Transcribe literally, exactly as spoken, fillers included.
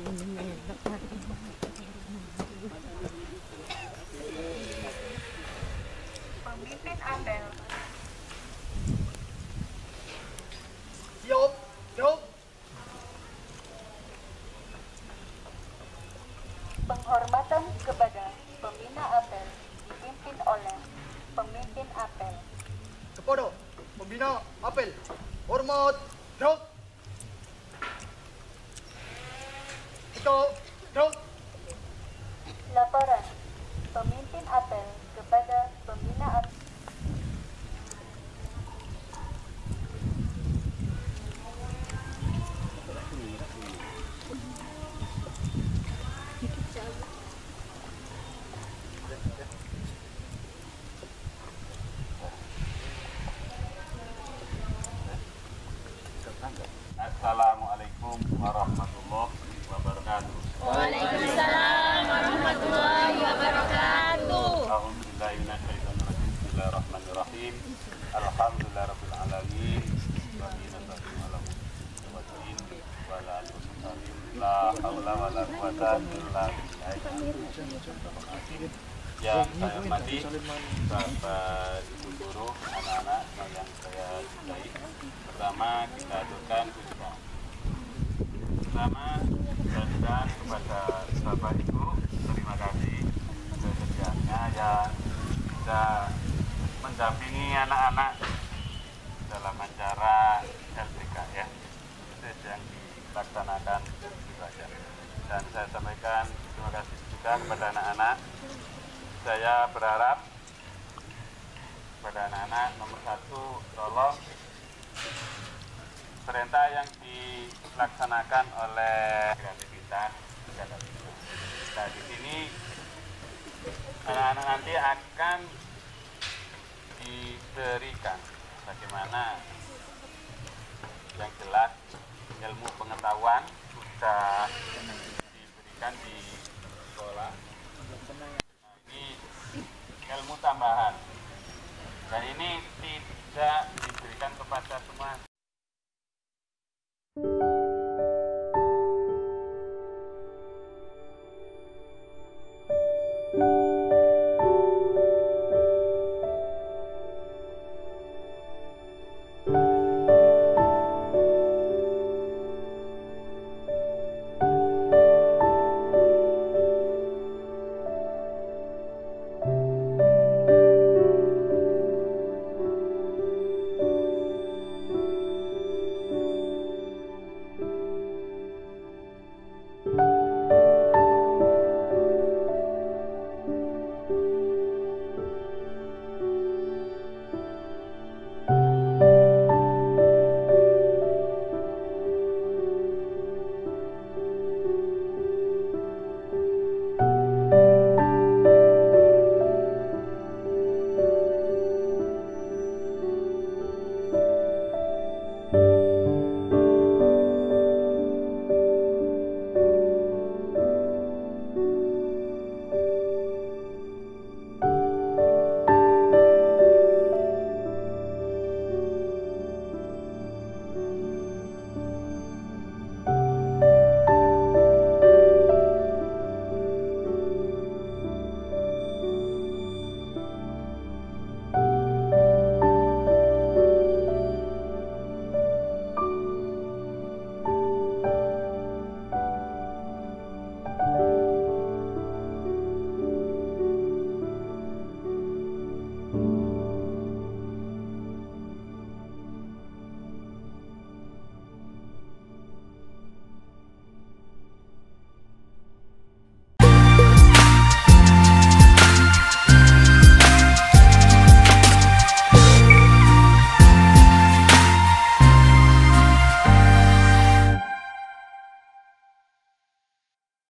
Pemimpin apel. Siap, siap. Penghormatan kepada pembina apel dipimpin oleh pemimpin apel. Kepada pembina apel, hormat, siap. Kita, siap. Laporan pemimpin apel kepada pembina apel. Assalamualaikum warahmatullahi wabarakatuh. Waalaikumsalam warahmatullahi wabarakatuh. A'udzubillahi minasyaitonirrajim. Bismillahirrahmanirrahim. Alhamdulillahirabbil alamin. Wa billahi ala muhammadin wa ala alihi wasallam. La haula wala quwata illa billah. Yang saya hormati Bapak Ibu guru, anak-anak yang saya cintai. Pertama kita aturkan puja. Pertama kita aturkan kepada Bapak Ibu, terima kasih kesediaannya yang bisa mendampingi anak-anak dalam acara L P K ya, yang dilaksanakan itu saja. Dan saya sampaikan terima kasih juga kepada anak-anak. Saya berharap kepada anak-anak nomor satu, tolong perintah yang dilaksanakan oleh kreativitas. Nah, di sini anak-anak nanti akan diberikan bagaimana yang jelas ilmu pengetahuan sudah diberikan di sekolah. Nah, ini ilmu tambahan dan ini tidak diberikan kepada semua